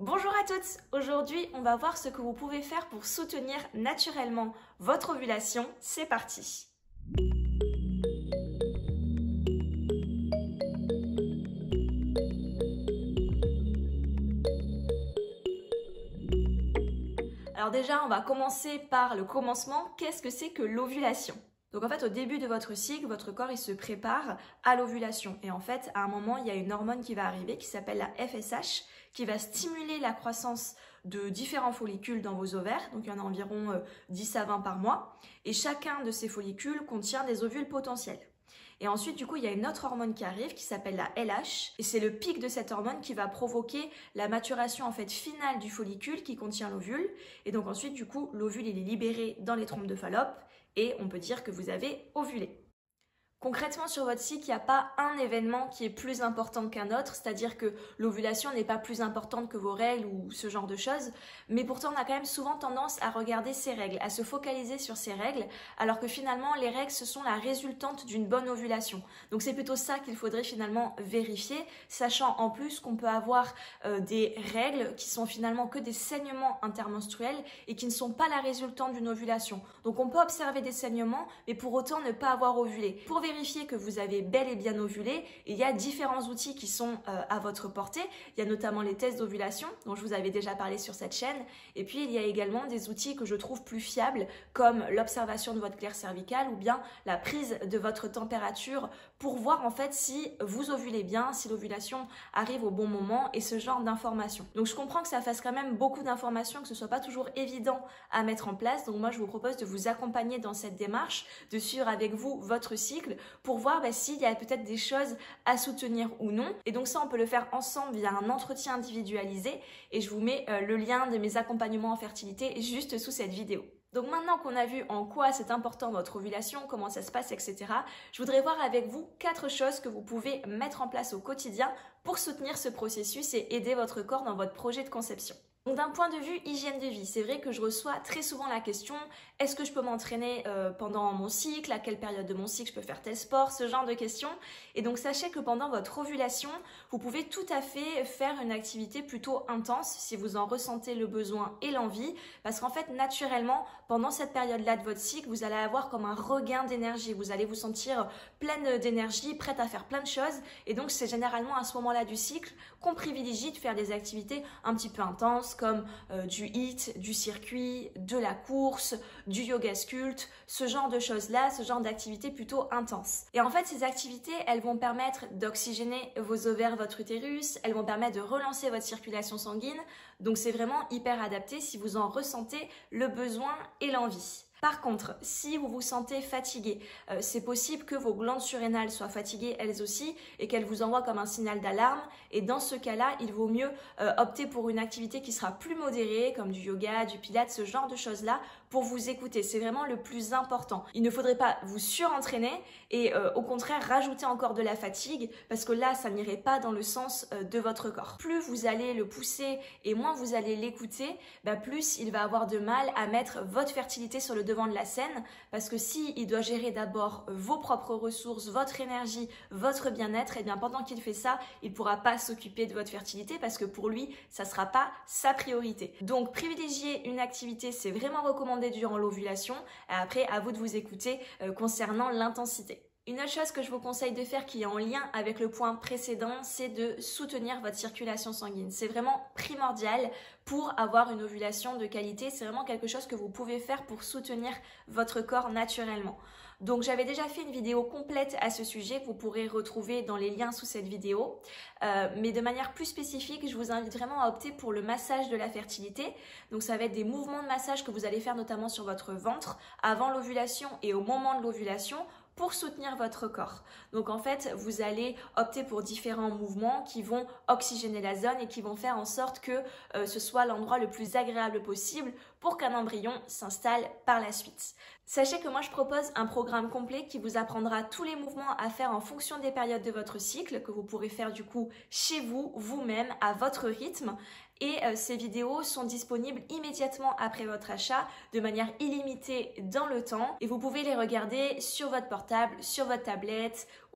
Bonjour à toutes! Aujourd'hui, on va voir ce que vous pouvez faire pour soutenir naturellement votre ovulation. C'est parti! Alors déjà, on va commencer par le commencement. Qu'est-ce que c'est que l'ovulation? Donc en fait, au début de votre cycle, votre corps il se prépare à l'ovulation. Et en fait, à un moment, il y a une hormone qui va arriver qui s'appelle la FSH, qui va stimuler la croissance de différents follicules dans vos ovaires. Donc il y en a environ 10 à 20 par mois. Et chacun de ces follicules contient des ovules potentiels. Et ensuite, du coup, il y a une autre hormone qui arrive qui s'appelle la LH. Et c'est le pic de cette hormone qui va provoquer la maturation en fait finale du follicule qui contient l'ovule. Et donc ensuite, du coup, l'ovule il est libéré dans les trompes de Fallope et on peut dire que vous avez ovulé. Concrètement, sur votre cycle, il n'y a pas un événement qui est plus important qu'un autre, c'est-à-dire que l'ovulation n'est pas plus importante que vos règles ou ce genre de choses, mais pourtant on a quand même souvent tendance à regarder ces règles, à se focaliser sur ces règles, alors que finalement les règles ce sont la résultante d'une bonne ovulation. Donc c'est plutôt ça qu'il faudrait finalement vérifier, sachant en plus qu'on peut avoir des règles qui sont finalement que des saignements intermenstruels et qui ne sont pas la résultante d'une ovulation. Donc on peut observer des saignements, mais pour autant ne pas avoir ovulé. Pour vérifier que vous avez bel et bien ovulé, il y a différents outils qui sont à votre portée. Il y a notamment les tests d'ovulation dont je vous avais déjà parlé sur cette chaîne. Et puis il y a également des outils que je trouve plus fiables comme l'observation de votre glaire cervicale ou bien la prise de votre température pour voir en fait si vous ovulez bien, si l'ovulation arrive au bon moment et ce genre d'informations. Donc je comprends que ça fasse quand même beaucoup d'informations, que ce soit pas toujours évident à mettre en place. Donc moi je vous propose de vous accompagner dans cette démarche, de suivre avec vous votre cycle pour voir s'il y a peut-être des choses à soutenir ou non. Et donc ça, on peut le faire ensemble via un entretien individualisé et je vous mets le lien de mes accompagnements en fertilité juste sous cette vidéo. Donc maintenant qu'on a vu en quoi c'est important votre ovulation, comment ça se passe, etc., je voudrais voir avec vous 4 choses que vous pouvez mettre en place au quotidien pour soutenir ce processus et aider votre corps dans votre projet de conception. Donc d'un point de vue hygiène de vie, c'est vrai que je reçois très souvent la question « Est-ce que je peux m'entraîner pendant mon cycle? À quelle période de mon cycle je peux faire tel sport ?» Ce genre de questions. Et donc sachez que pendant votre ovulation, vous pouvez tout à fait faire une activité plutôt intense si vous en ressentez le besoin et l'envie. Parce qu'en fait, naturellement, pendant cette période-là de votre cycle, vous allez avoir comme un regain d'énergie. Vous allez vous sentir pleine d'énergie, prête à faire plein de choses. Et donc c'est généralement à ce moment-là du cycle qu'on privilégie de faire des activités un petit peu intenses, comme du HIIT, du circuit, de la course, du yoga sculpte, ce genre de choses-là, ce genre d'activités plutôt intenses. Et en fait, ces activités, elles vont permettre d'oxygéner vos ovaires, votre utérus, elles vont permettre de relancer votre circulation sanguine, donc c'est vraiment hyper adapté si vous en ressentez le besoin et l'envie. Par contre, si vous vous sentez fatigué, c'est possible que vos glandes surrénales soient fatiguées elles aussi et qu'elles vous envoient comme un signal d'alarme. Et dans ce cas-là, il vaut mieux opter pour une activité qui sera plus modérée, comme du yoga, du pilates, ce genre de choses-là, pour vous écouter. C'est vraiment le plus important. Il ne faudrait pas vous surentraîner et au contraire rajouter encore de la fatigue parce que là, ça n'irait pas dans le sens de votre corps. Plus vous allez le pousser et moins vous allez l'écouter, plus il va avoir de mal à mettre votre fertilité sur le devant de la scène parce que il doit gérer d'abord vos propres ressources, votre énergie, votre bien-être, et bien pendant qu'il fait ça, il ne pourra pas s'occuper de votre fertilité parce que pour lui, ça ne sera pas sa priorité. Donc privilégier une activité, c'est vraiment recommandé durant l'ovulation. Après, à vous de vous écouter concernant l'intensité. Une autre chose que je vous conseille de faire qui est en lien avec le point précédent, c'est de soutenir votre circulation sanguine. C'est vraiment primordial pour avoir une ovulation de qualité. C'est vraiment quelque chose que vous pouvez faire pour soutenir votre corps naturellement. Donc j'avais déjà fait une vidéo complète à ce sujet que vous pourrez retrouver dans les liens sous cette vidéo. Mais de manière plus spécifique, je vous invite vraiment à opter pour le massage de la fertilité. Donc ça va être des mouvements de massage que vous allez faire notamment sur votre ventre avant l'ovulation et au moment de l'ovulation pour soutenir votre corps. Donc en fait, vous allez opter pour différents mouvements qui vont oxygéner la zone et qui vont faire en sorte que ce soit l'endroit le plus agréable possible pour qu'un embryon s'installe par la suite. Sachez que moi je propose un programme complet qui vous apprendra tous les mouvements à faire en fonction des périodes de votre cycle, que vous pourrez faire du coup chez vous, vous-même, à votre rythme. Et ces vidéos sont disponibles immédiatement après votre achat de manière illimitée dans le temps et vous pouvez les regarder sur votre portable, sur votre tablette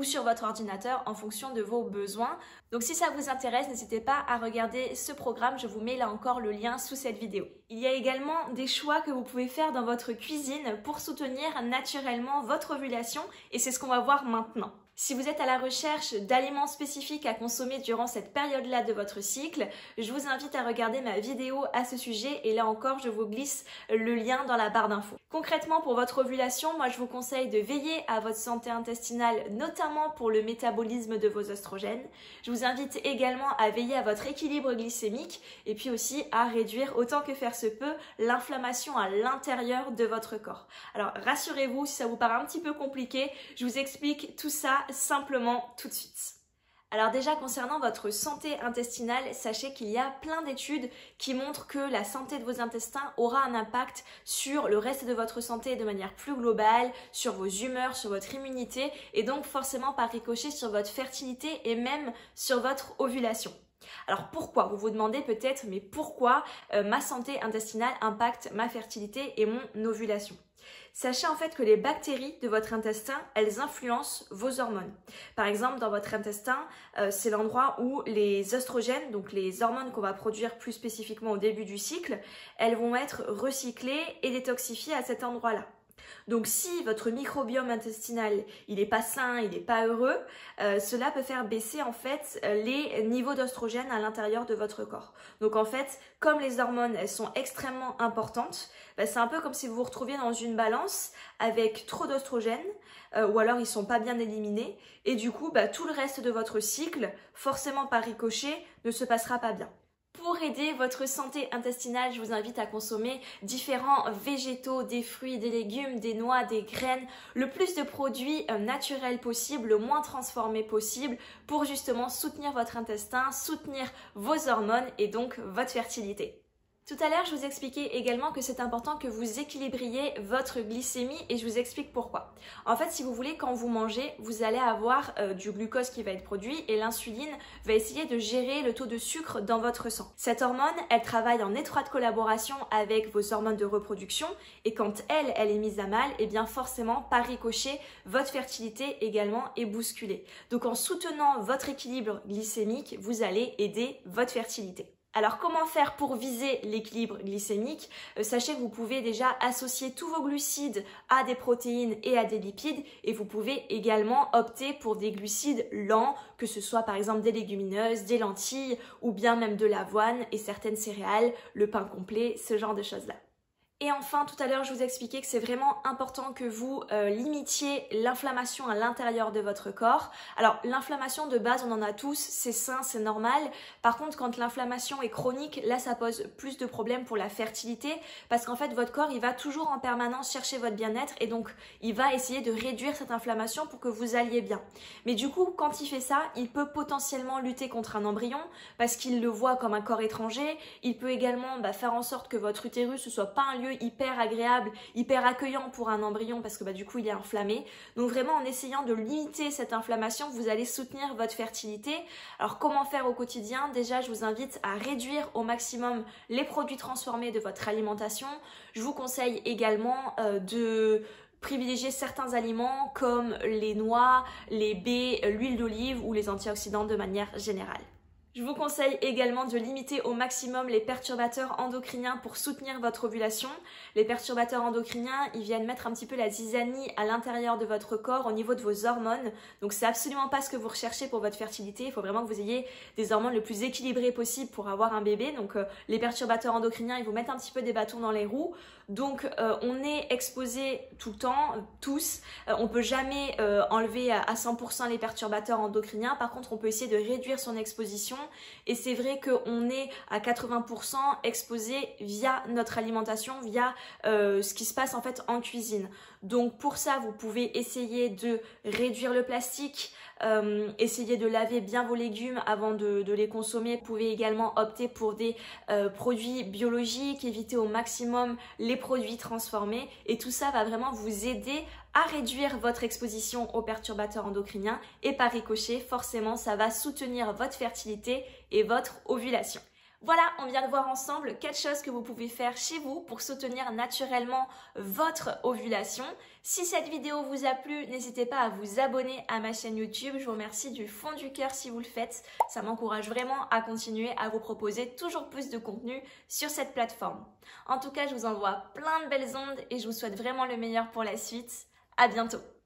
ou sur votre ordinateur en fonction de vos besoins. Donc si ça vous intéresse, n'hésitez pas à regarder ce programme, je vous mets là encore le lien sous cette vidéo. Il y a également des choix que vous pouvez faire dans votre cuisine pour soutenir naturellement votre ovulation et c'est ce qu'on va voir maintenant. Si vous êtes à la recherche d'aliments spécifiques à consommer durant cette période-là de votre cycle, je vous invite à regarder ma vidéo à ce sujet et là encore, je vous glisse le lien dans la barre d'infos. Concrètement, pour votre ovulation, moi je vous conseille de veiller à votre santé intestinale, notamment pour le métabolisme de vos oestrogènes. Je vous invite également à veiller à votre équilibre glycémique et puis aussi à réduire autant que faire se peut l'inflammation à l'intérieur de votre corps. Alors rassurez-vous, si ça vous paraît un petit peu compliqué, je vous explique tout ça simplement tout de suite. Alors déjà concernant votre santé intestinale, sachez qu'il y a plein d'études qui montrent que la santé de vos intestins aura un impact sur le reste de votre santé de manière plus globale, sur vos humeurs, sur votre immunité et donc forcément par ricochet sur votre fertilité et même sur votre ovulation. Alors pourquoi? Vous vous demandez peut-être, mais pourquoi ma santé intestinale impacte ma fertilité et mon ovulation? Sachez en fait que les bactéries de votre intestin, elles influencent vos hormones. Par exemple, dans votre intestin, c'est l'endroit où les oestrogènes, donc les hormones qu'on va produire plus spécifiquement au début du cycle, elles vont être recyclées et détoxifiées à cet endroit-là. Donc si votre microbiome intestinal il n'est pas sain, il n'est pas heureux, cela peut faire baisser en fait les niveaux d'oestrogènes à l'intérieur de votre corps. Donc en fait, comme les hormones elles sont extrêmement importantes, c'est un peu comme si vous vous retrouviez dans une balance avec trop d'oestrogènes ou alors ils sont pas bien éliminés et du coup tout le reste de votre cycle, forcément par ricochet, ne se passera pas bien. Pour aider votre santé intestinale, je vous invite à consommer différents végétaux, des fruits, des légumes, des noix, des graines, le plus de produits naturels possible, le moins transformés possible pour justement soutenir votre intestin, soutenir vos hormones et donc votre fertilité. Tout à l'heure, je vous expliquais également que c'est important que vous équilibriez votre glycémie et je vous explique pourquoi. En fait, si vous voulez, quand vous mangez, vous allez avoir du glucose qui va être produit et l'insuline va essayer de gérer le taux de sucre dans votre sang. Cette hormone, elle travaille en étroite collaboration avec vos hormones de reproduction et quand elle est mise à mal, et bien forcément, par ricochet, votre fertilité également est bousculée. Donc en soutenant votre équilibre glycémique, vous allez aider votre fertilité. Alors comment faire pour viser l'équilibre glycémique? Sachez que vous pouvez déjà associer tous vos glucides à des protéines et à des lipides et vous pouvez également opter pour des glucides lents, que ce soit par exemple des légumineuses, des lentilles ou bien même de l'avoine et certaines céréales, le pain complet, ce genre de choses-là. Et enfin, tout à l'heure, je vous expliquais que c'est vraiment important que vous limitiez l'inflammation à l'intérieur de votre corps. Alors, l'inflammation de base, on en a tous, c'est sain, c'est normal. Par contre, quand l'inflammation est chronique, là, ça pose plus de problèmes pour la fertilité parce qu'en fait, votre corps, il va toujours en permanence chercher votre bien-être et donc, il va essayer de réduire cette inflammation pour que vous alliez bien. Mais du coup, quand il fait ça, il peut potentiellement lutter contre un embryon parce qu'il le voit comme un corps étranger. Il peut également faire en sorte que votre utérus ne soit pas un lieu hyper agréable, hyper accueillant pour un embryon parce que du coup il est inflammé. Donc vraiment en essayant de limiter cette inflammation, vous allez soutenir votre fertilité. Alors comment faire au quotidien? Déjà je vous invite à réduire au maximum les produits transformés de votre alimentation. Je vous conseille également de privilégier certains aliments comme les noix, les baies, l'huile d'olive ou les antioxydants de manière générale. Je vous conseille également de limiter au maximum les perturbateurs endocriniens pour soutenir votre ovulation. Les perturbateurs endocriniens, ils viennent mettre un petit peu la zizanie à l'intérieur de votre corps au niveau de vos hormones. Donc c'est absolument pas ce que vous recherchez pour votre fertilité. Il faut vraiment que vous ayez des hormones le plus équilibrées possible pour avoir un bébé. Donc les perturbateurs endocriniens, ils vous mettent un petit peu des bâtons dans les roues. Donc on est exposé tout le temps, tous. On peut jamais enlever à 100% les perturbateurs endocriniens. Par contre, on peut essayer de réduire son exposition. Et c'est vrai qu'on est à 80% exposé via notre alimentation, via ce qui se passe en fait en cuisine. Donc pour ça, vous pouvez essayer de réduire le plastique, essayer de laver bien vos légumes avant de les consommer. Vous pouvez également opter pour des produits biologiques, éviter au maximum les produits transformés. Et tout ça va vraiment vous aider à réduire votre exposition aux perturbateurs endocriniens et par ricochet, forcément, ça va soutenir votre fertilité et votre ovulation. Voilà, on vient de voir ensemble 4 choses que vous pouvez faire chez vous pour soutenir naturellement votre ovulation. Si cette vidéo vous a plu, n'hésitez pas à vous abonner à ma chaîne YouTube. Je vous remercie du fond du cœur si vous le faites. Ça m'encourage vraiment à continuer à vous proposer toujours plus de contenu sur cette plateforme. En tout cas, je vous envoie plein de belles ondes et je vous souhaite vraiment le meilleur pour la suite. À bientôt!